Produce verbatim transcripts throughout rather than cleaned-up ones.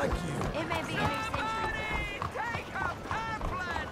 like you. It may be a new century. Take a pamphlet!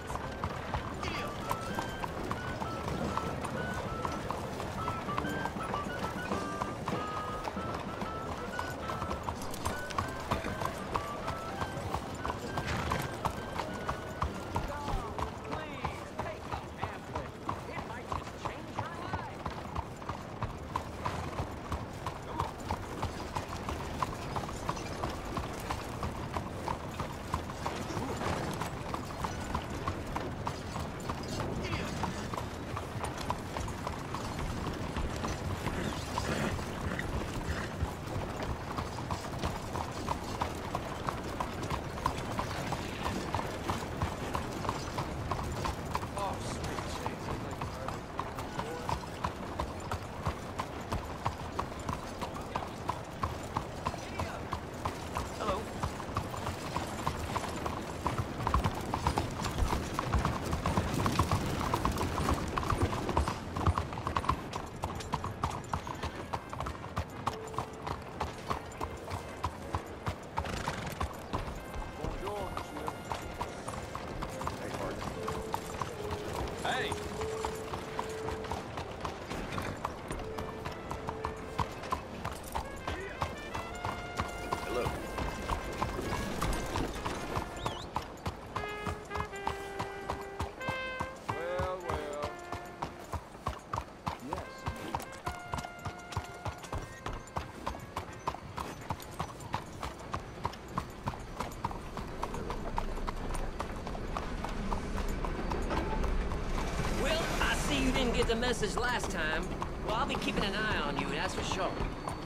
You didn't get the message last time. Well, I'll be keeping an eye on you, that's for sure.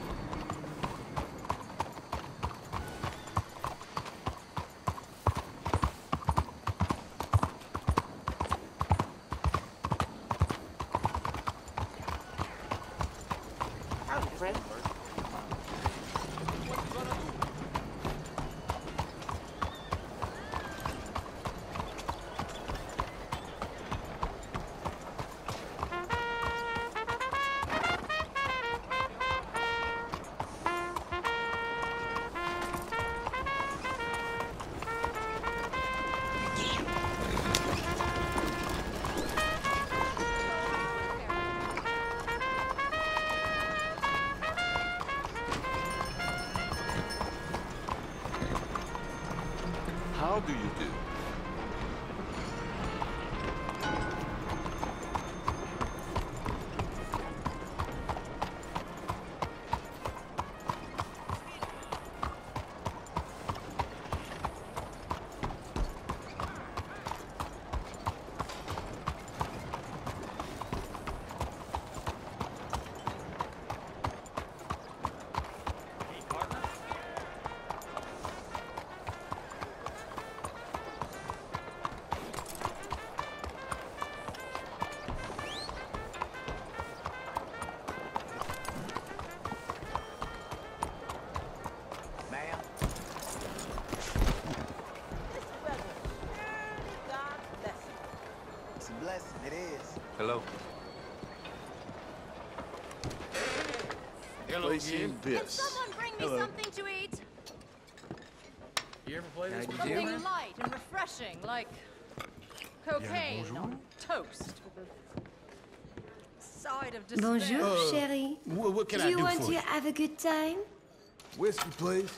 Howdy, friend. How do you do? Blessing it is. Hello. Hello again. Can someone bring me Hello. something to eat? You ever play this before? Something light and refreshing, like cocaine on toast with a side of despair. Bonjour, Uh, chérie. What, what can Do I you do want for to you? have a good time? Whiskey, please.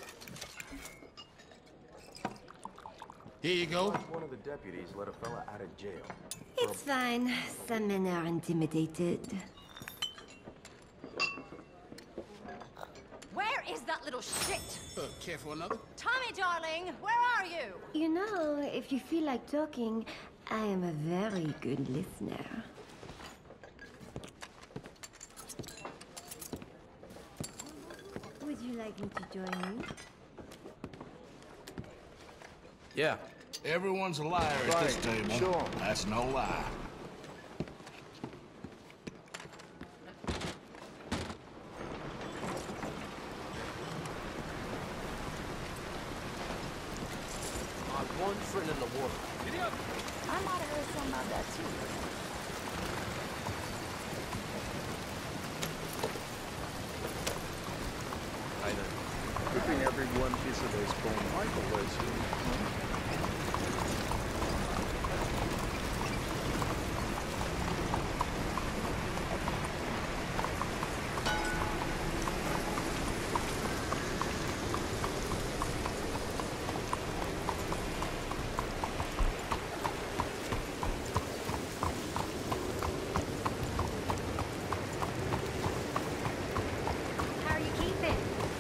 Here you go. One of the deputies let a fella out of jail. It's fine. Some men are intimidated. Where is that little shit? Uh, care for another? Tommy, darling, where are you? You know, if you feel like talking, I am a very good listener. Would you like me to join you? Yeah. Everyone's a liar at this table. Sure. That's no lie. My one friend in the world. I might have heard something about that too. Good thing every sempre em One Piece dois com o Michael dois. How are you keeping?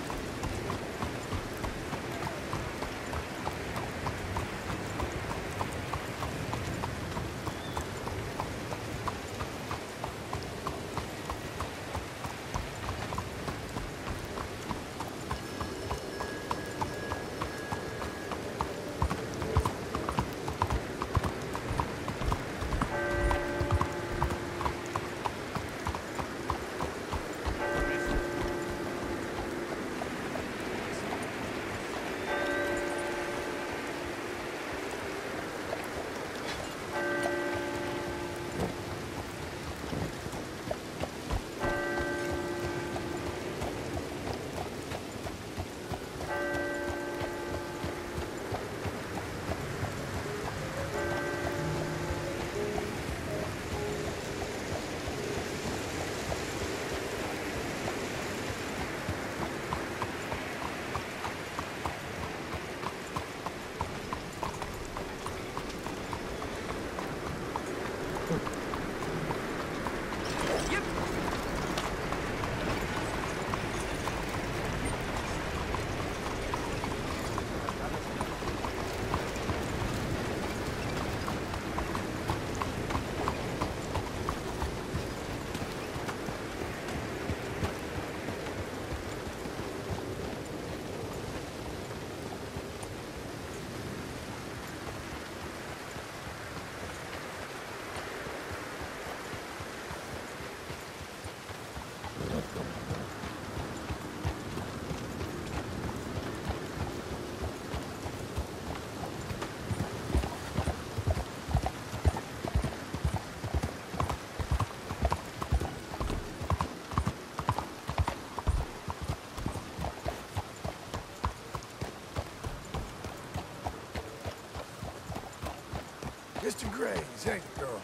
Mister Graves, ain't it, girl?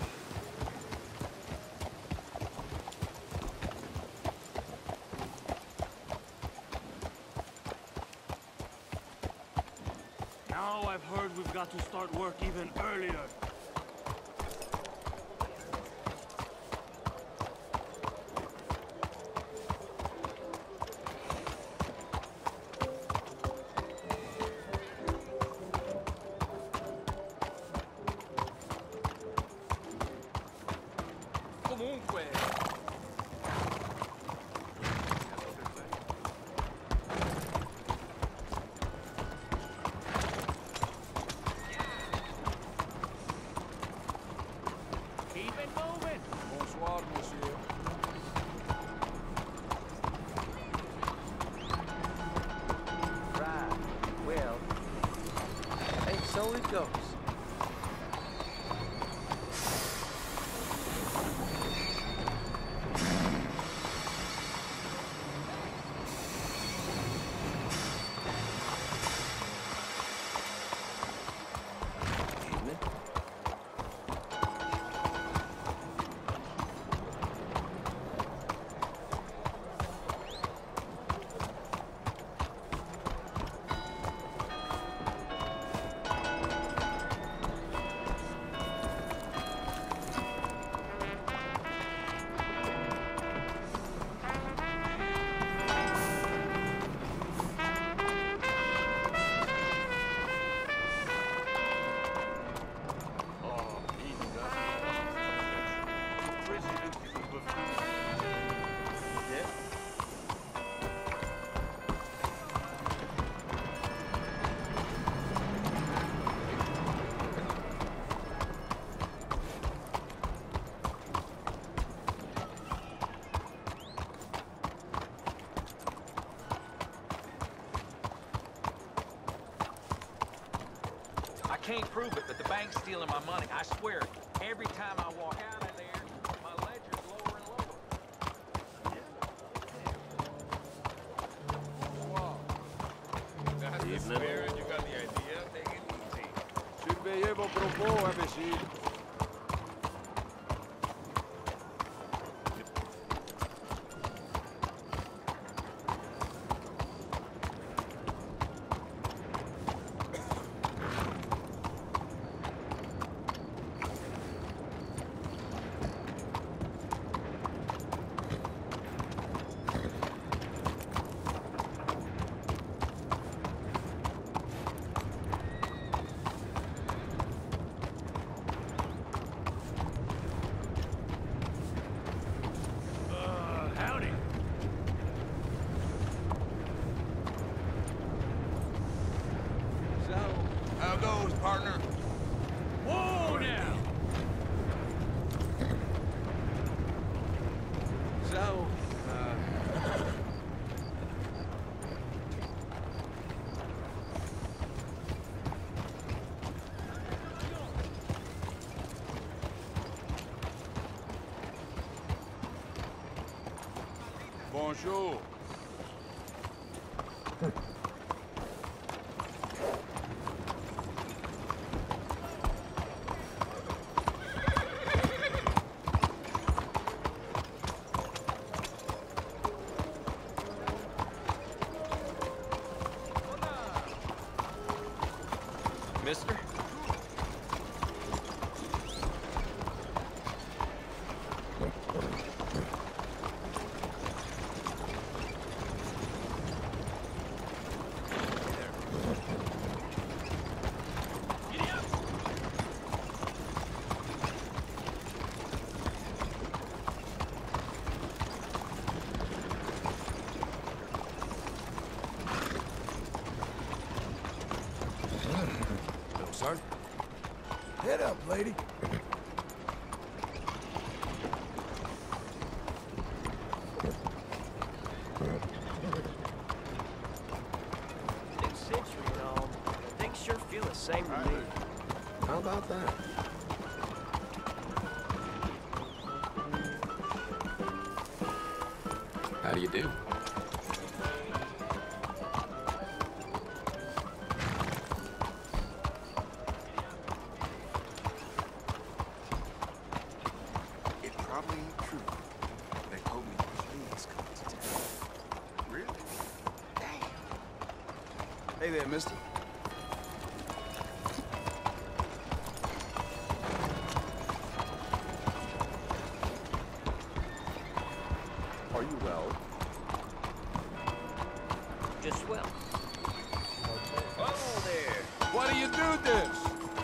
Now I've heard we've got to start work even earlier. Comunque. Keep it moving. Bonsoir, monsieur. Right. Well, and so it goes. I can't prove it, but the bank's stealing my money. I swear, every time I walk out of there, my ledger's lower and lower. Wow. evening. You got the idea? Take it easy. Surveillez-vous propos, imbécile. How goes, partner? Whoa now! So, uh... Bonjour. Mister? No, sir. Head up, lady. New century and all. Things sure feel the same to me. How about that? How do you do? It probably ain't true. They told me police coming to town. Really? Damn. Hey there, mister. Are you well? Just well. Oh, there. Why do you do this?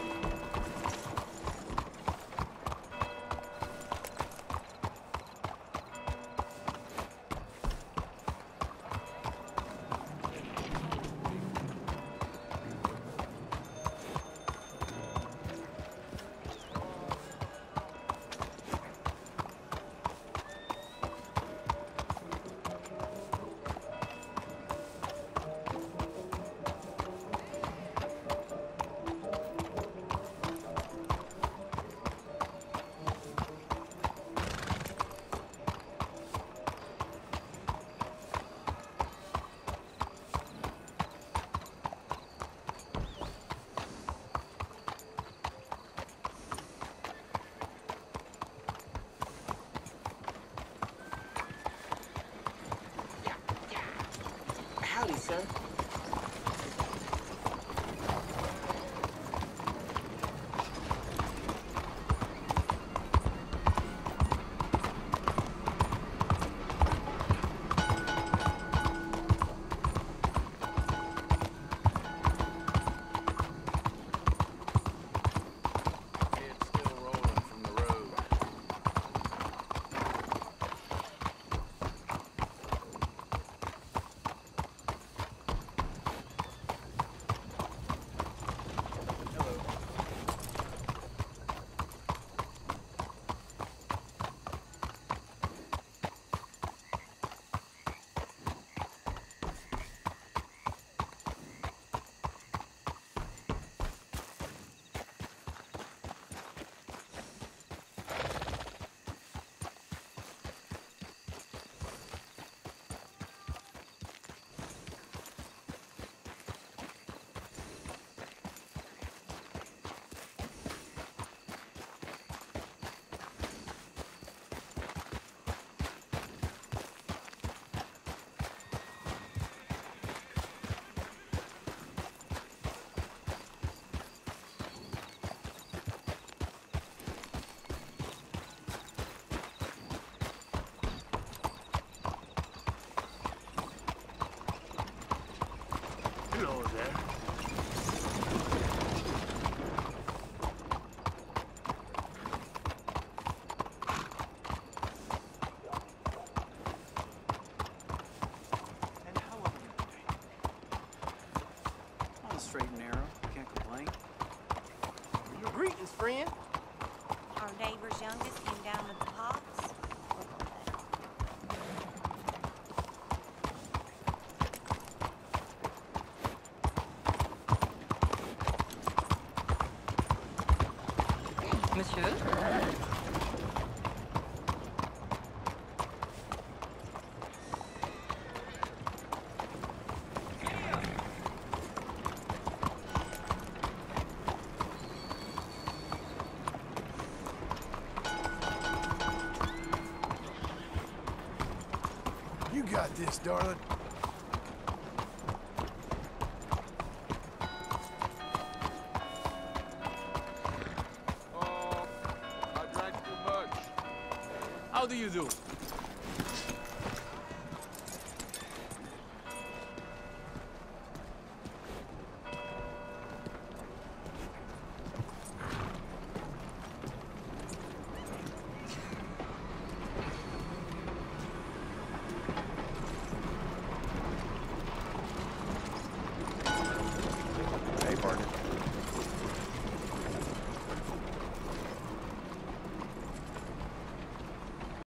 Howdy, son. It's still rolling from the road. friend? Our neighbor's youngest came down with the pox. Monsieur? You got this, darling. Oh, I drank too much. How do you do?